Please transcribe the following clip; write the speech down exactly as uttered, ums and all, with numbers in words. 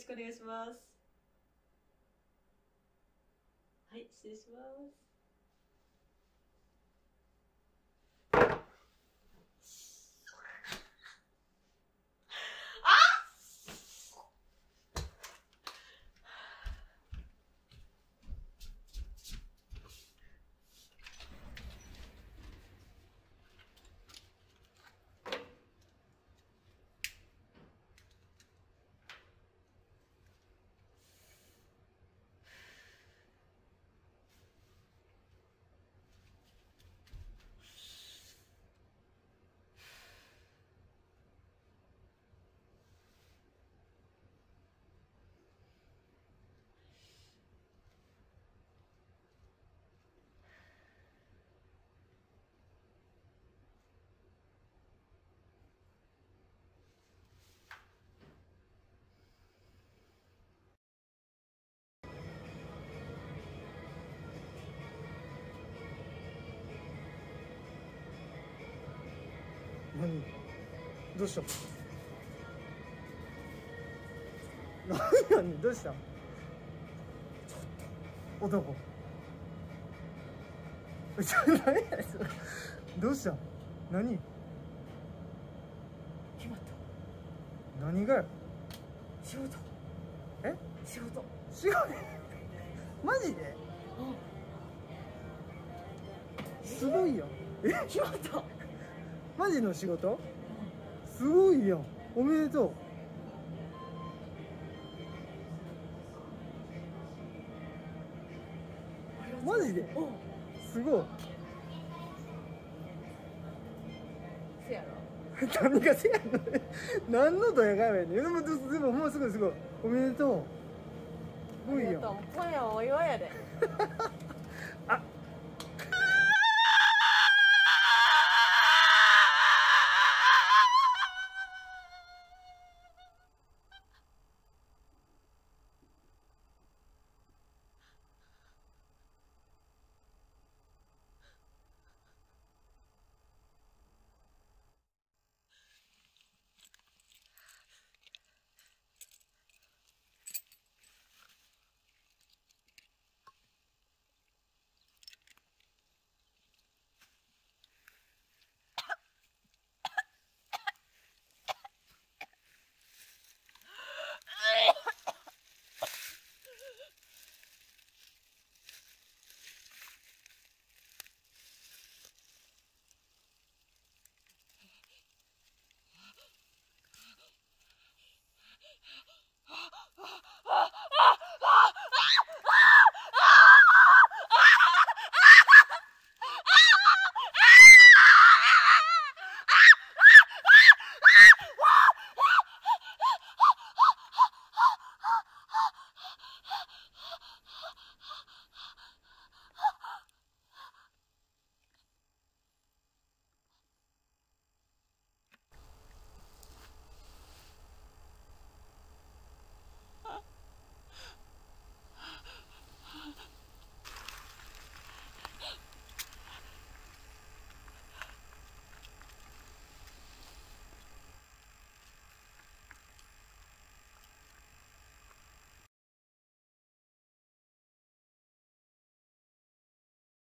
くお願いします。はい、失礼します。 何どうした何やねんどうした男ちょ何やそれどうした何決まった。 何がよ仕事。 え仕事。 仕事マジでうん。 すごいやんえ決まった。 マジの仕事すごいやんおめでとうマジですごいせやろ何がせやの何のドヤ顔やねんでもでももうすごいすごいおめでとうすごいやん今夜お祝いやで